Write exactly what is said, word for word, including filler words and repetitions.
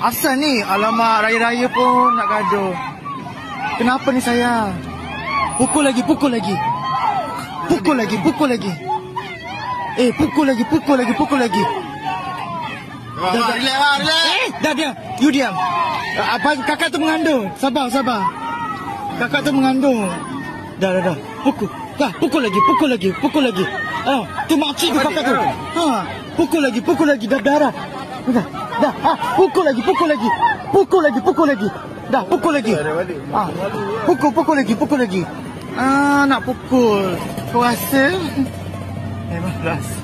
Asal ni, alamak, raya-raya pun nak gaduh. Kenapa ni sayang? Pukul lagi, pukul lagi. Pukul lagi, pukul lagi. Eh, pukul lagi, pukul lagi, pukul lagi. Dah, dah, relax lah, relax. Eh, dah diam. You diam. Apa, kakak tu mengandung. Sabar, sabar. Kakak tu mengandung. Dah, dah, dah. Pukul. Dah, pukul lagi, pukul lagi, pukul lagi. Oh, tu makcik tu kakak tu. Ha, pukul lagi, pukul lagi. Dah, dah, dah. Dah, dah. Ha, pukul lagi, pukul lagi. Pukul lagi, pukul lagi. Dah, pukul lagi. Ha, pukul, pukul lagi, pukul lagi. Ah, nak pukul. Kau rasa? Memang rasa.